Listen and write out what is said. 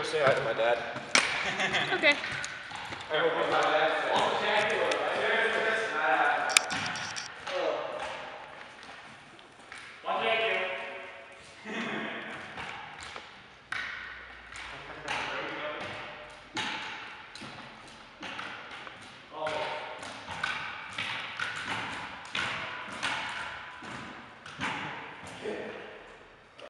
Go say hi to my dad. Okay. I hope my dad